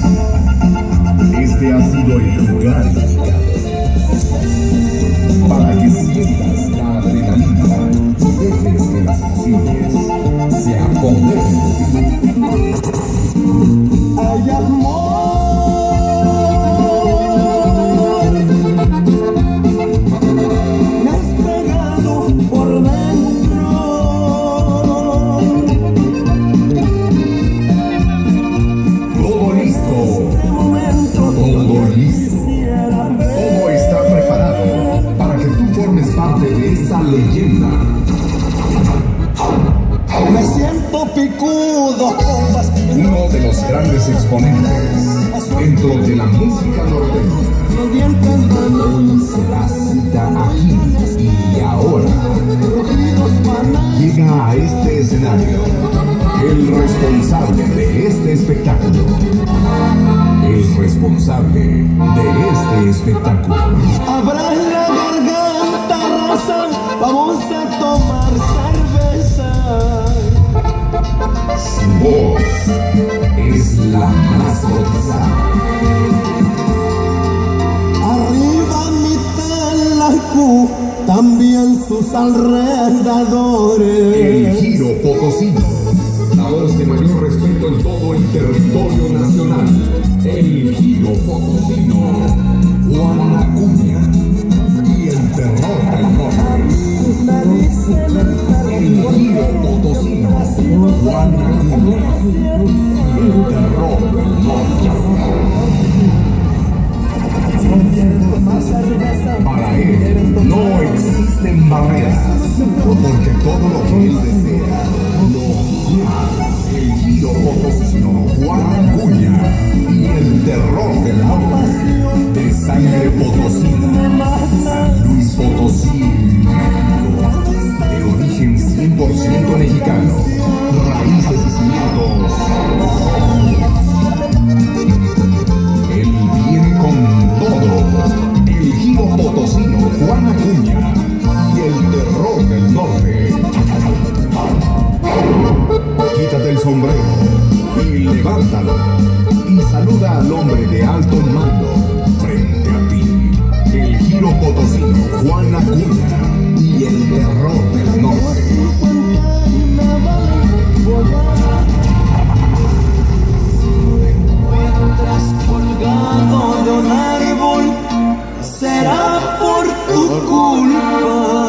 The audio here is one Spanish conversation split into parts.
Este ha sido el lugar indicado para que sientas la adrenalina y dejes que las emociones se apoderen de ti. Hay amor. Leyenda. Me siento picudo, compas. Uno de los grandes exponentes dentro de la música norteña. Hoy se la cita aquí y ahora. Llega a este escenario el responsable de este espectáculo. El responsable de este espectáculo. Abra la garganta, raza, vamos a tomar cerveza. Su voz es la más cotizada. Arriba mi Talacu, también sus alrededores. El Giro Potosino, la voz de mayor respeto en todo el territorio nacional. El Giro Potosino, Juan Acuña y el terror del norte. El Giro Potosino, Juan Acuña y el terror del norte. Para él no existen barreras, porque todo lo que él desea lo da. El Giro Potosino, Juan Acuña y el terror del norte, de sangre potosina, San Luis Potosí, de origen 100% mexicano, raíces y cimientos. Él viene con todo. El Giro Potosino, Juan Acuña y el terror del norte. Quítate el sombrero y levántalo y saluda al hombre de alto mando frente a ti. El Giro Potosino, Juan Acuña y el terror del norte. Colgado de un árbol, será por tu culpa.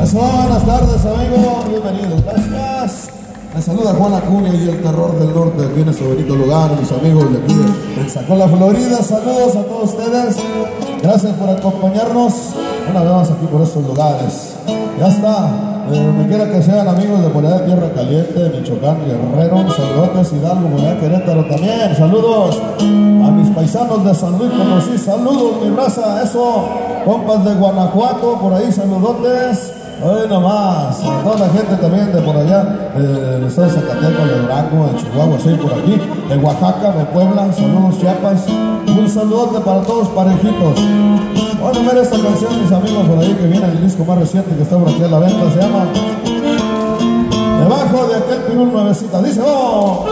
Eso, buenas tardes, amigos, bienvenidos, gracias. Me saluda Juan Acuña y el Terror del Norte, aquí en este bonito lugar, mis amigos de aquí de Pensacola, Florida. Saludos a todos ustedes, gracias por acompañarnos una vez más aquí por estos lugares. Ya está, donde quiera que sean, amigos de por allá de Tierra Caliente, Michoacán, Guerrero, saludos, Hidalgo, por allá Querétaro también. Saludos a mis paisanos de San Luis Potosí, saludos mi raza, eso, compas de Guanajuato, por ahí saludotes. Hoy nomás, a toda la gente también de por allá, del estado de Zacatecas, de Durango, de Chihuahua, sí, por aquí, de Oaxaca, de Puebla, saludos Chiapas, un saludote para todos parejitos. Bueno, mira esta canción, mis amigos, por ahí que viene el disco más reciente que está por aquí a la venta, se llama Debajo de aquel pirul nuevecita, dice ¡oh!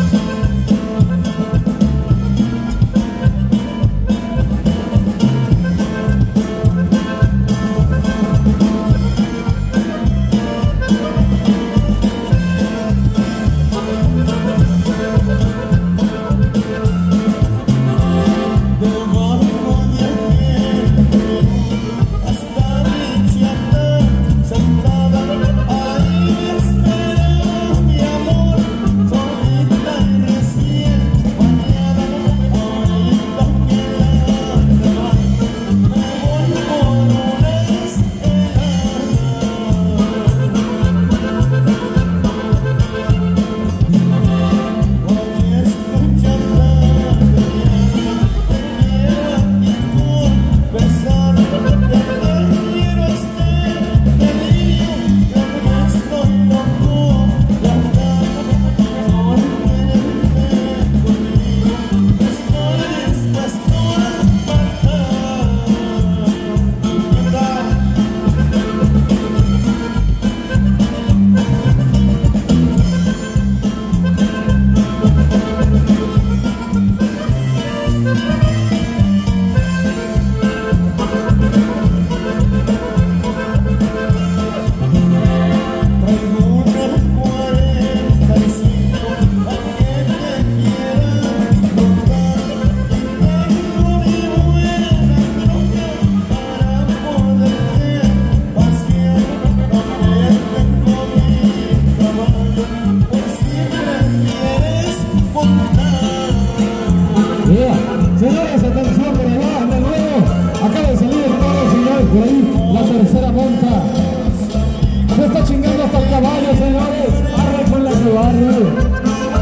Señores, atención por allá, de nuevo, acaba de salir el toro, señores, por ahí, la tercera monta. Se está chingando hasta el caballo, señores, arre con la que barre.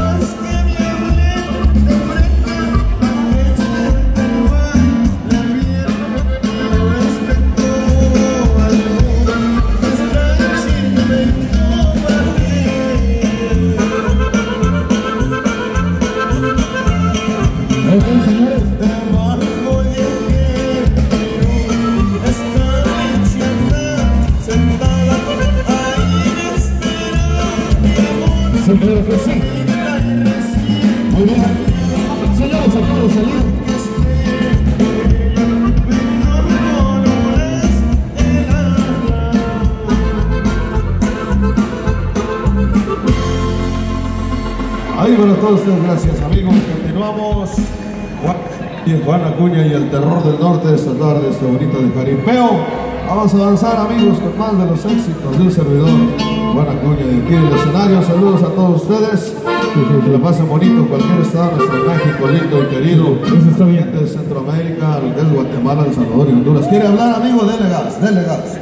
Sí, creo que sí. Muy bien. Señores, acabo de salir. Ahí para todos ustedes, gracias amigos. Continuamos. Juan Acuña y el Terror del Norte esta tarde, este bonito de jaripeo. Vamos a avanzar, amigos, con más de los éxitos de un servidor, Juan Acuña, de aquí del escenario. Saludos a todos ustedes. Que la pasen bonito cualquier estado de nuestro México lindo y querido. Eso está bien. Gente de Centroamérica, lo que es Guatemala, El Salvador y Honduras. ¿Quiere hablar, amigo? Dele gas, dele gas.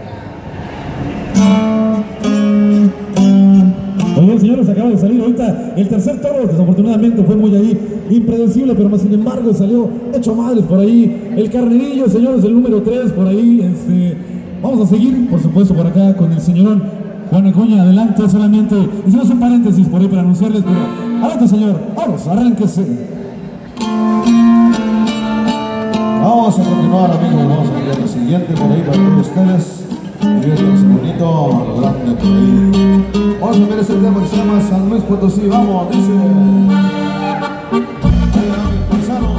Muy bien, señores, acaba de salir ahorita el tercer toro. Desafortunadamente fue muy ahí impredecible, pero más sin embargo salió hecho madres por ahí. El carnerillo, señores, el número 3 por ahí. Vamos a seguir, por supuesto, por acá con el señorón Juan Acuña. Adelante, solamente hicimos un paréntesis por ahí para anunciarles, pero adelante, señor, vamos, arránquese. Vamos a continuar, amigos, vamos a ver lo siguiente por ahí para todos ustedes. Y bien, ese bonito, lo grande por ahí. Vamos a ver ese tema que se llama San Luis Potosí. Vamos, dice. Ahí van mis paisanos.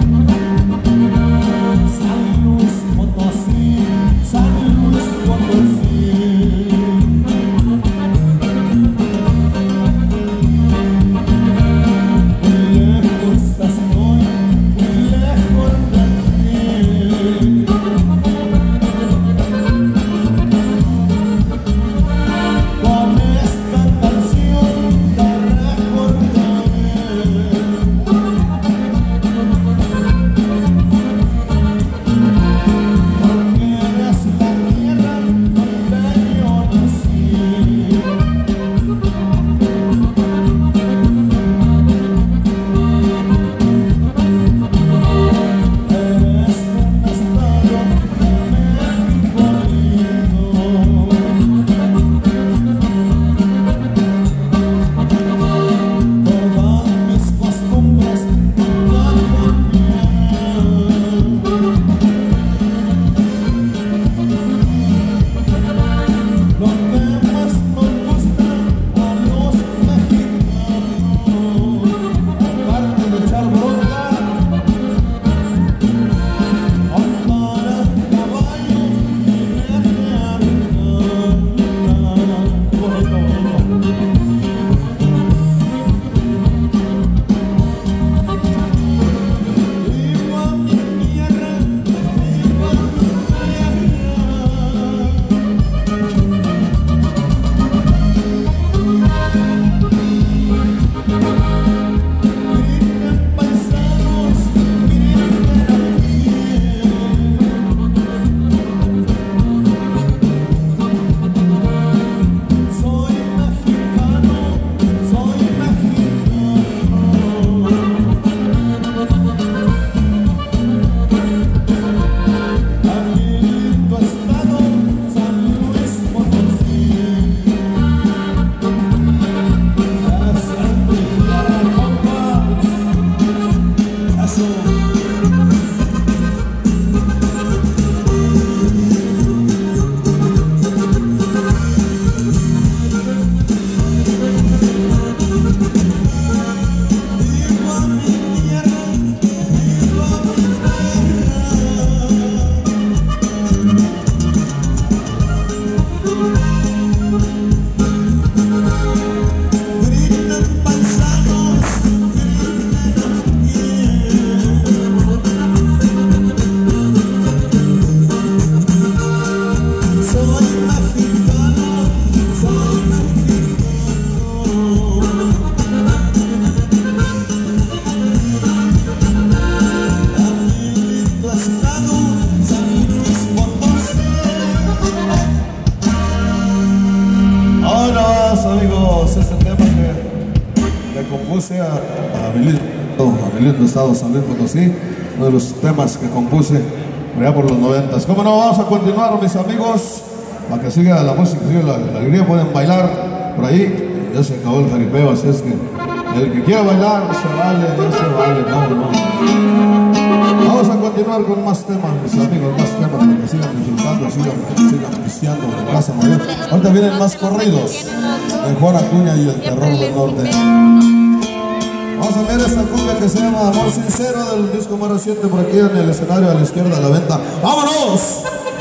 San Luis Potosí, San Luis Potosí. escuchamos este tema que compuse a Milindo Estado San Luis Potosí, uno de los temas que compuse por allá por los 90. ¿Cómo no? Vamos a continuar, mis amigos, para que siga la música, siga la alegría, pueden bailar por ahí. Ya se acabó el jaripeo, así es que el que quiera bailar, se vale, no. Vamos a continuar con más temas, mis amigos, más temas, para que sigan disfrutando, sigan pisteando en Plaza Mayor. Ahorita vienen más corridos de Juan Acuña y el Terror del Norte. Vamos a ver esta cumbia que se llama Amor Sincero, del disco más reciente, por aquí en el escenario a la izquierda a la venta. ¡Vámonos!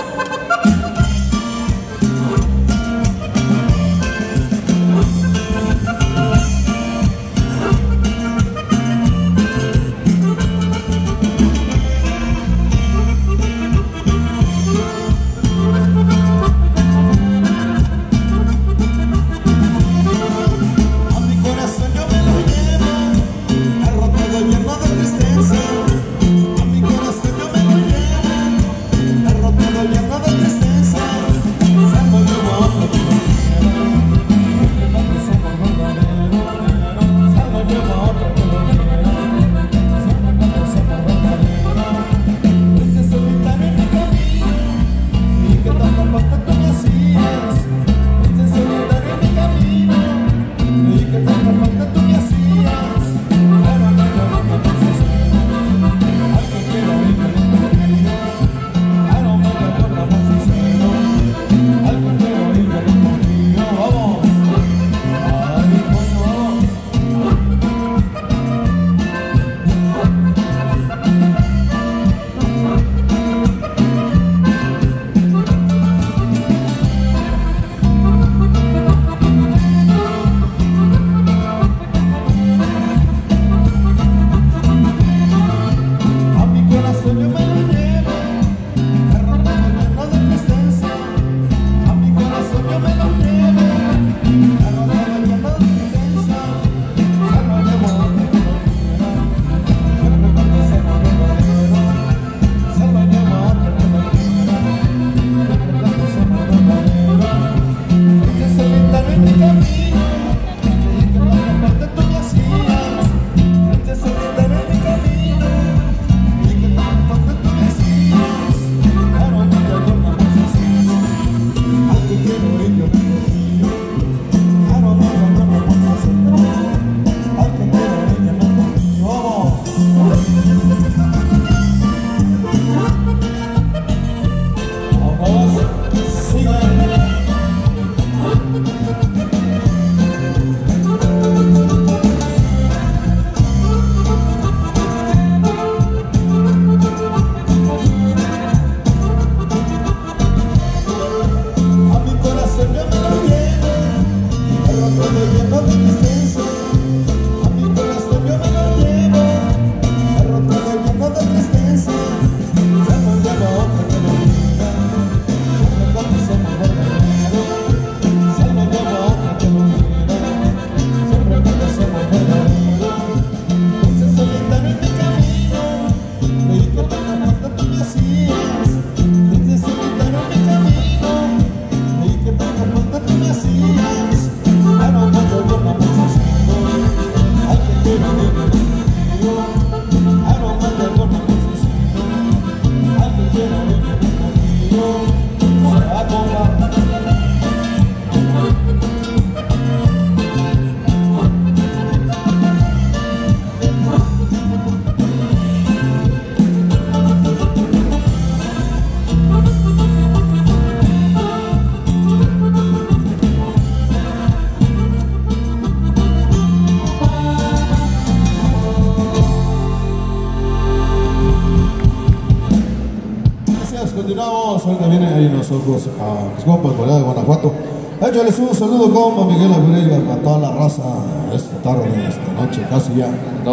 Ahorita vienen ahí nosotros a mis compas por allá de Guanajuato. Échales un saludo, compa Miguel Abreu, a toda la raza esta tarde, esta noche, casi ya.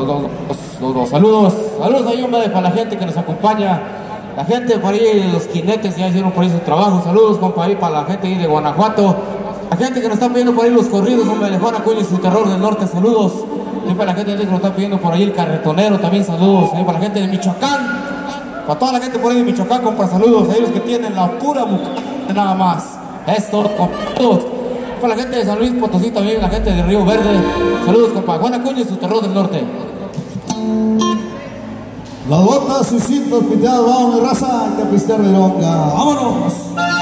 Saludos ahí, hombre, para la gente que nos acompaña. La gente por ahí, los jinetes ya hicieron por ahí su trabajo. Saludos, compa, ahí para la gente ahí de Guanajuato. La gente que nos está pidiendo por ahí los corridos, hombre, de Juan Acuña y su Terror del Norte, saludos. Y para la gente que nos está pidiendo por ahí el Carretonero, también saludos. Ahí para la gente de Michoacán. Para toda la gente por ahí de Michoacán, compa, saludos. A ellos que tienen la pura mujer nada más. Esto, con todos. para la gente de San Luis Potosí también, la gente de Río Verde. Saludos, compa. Juan Acuña y su terror del norte. Las botas, sus cintos piteados, vamos, mi raza, hay que pistear de longa. ¡Vámonos!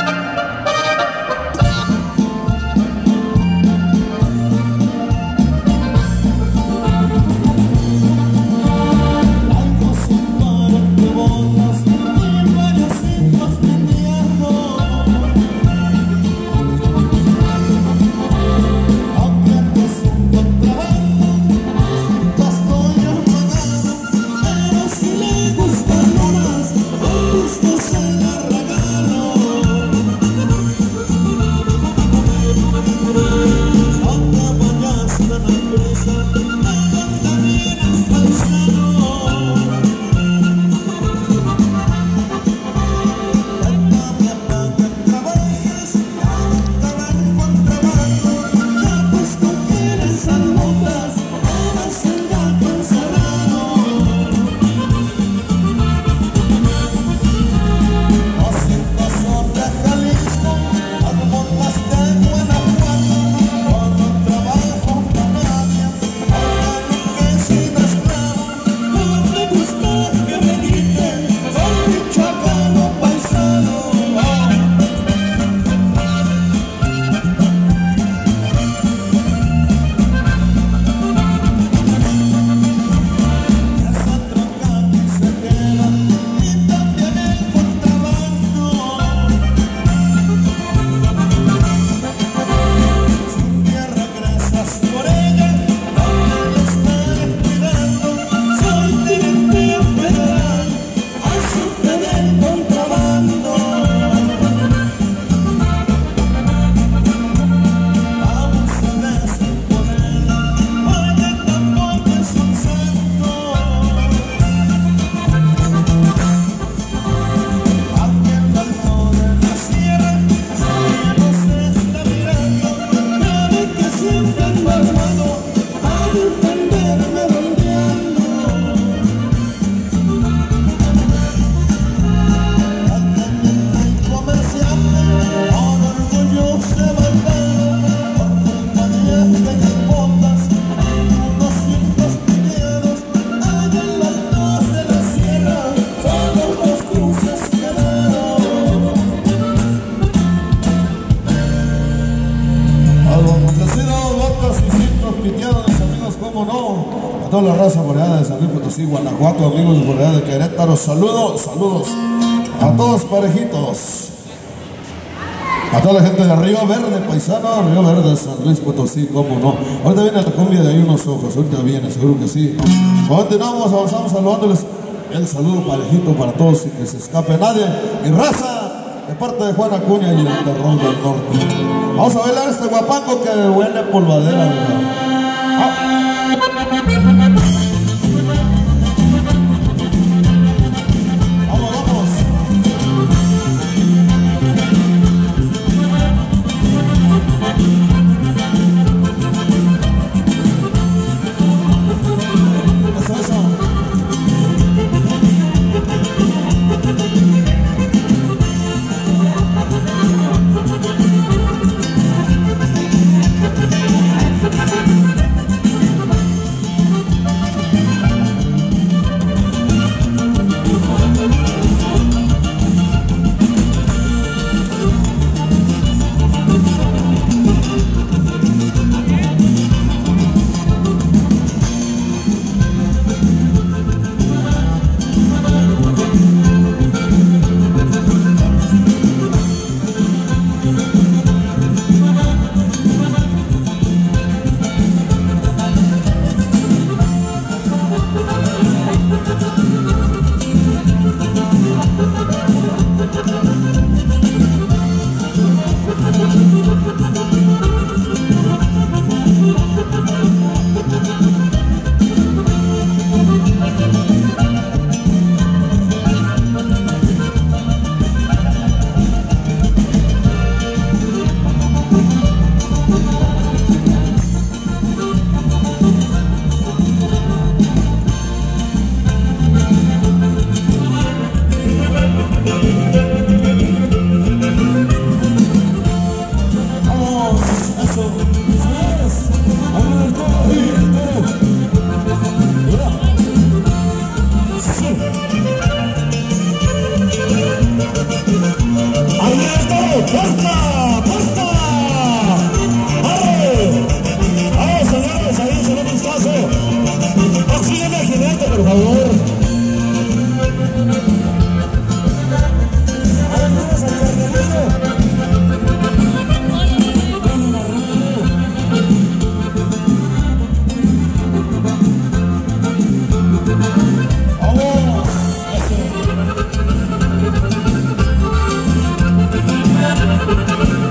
Toda la raza por allá de San Luis Potosí, Guanajuato, amigos por allá de Querétaro, saludos a todos parejitos, a toda la gente de Río Verde, paisano, Río Verde, San Luis Potosí, cómo no. Ahorita viene la cumbia de ahí unos ojos, ahorita viene, seguro que sí. Continuamos, avanzamos saludándoles el saludo parejito para todos sin que se escape nadie. Y raza, de parte de Juan Acuña y el terror del norte. Vamos a bailar este guapango que huele polvadera, ¿verdad? Thank you. Thank you.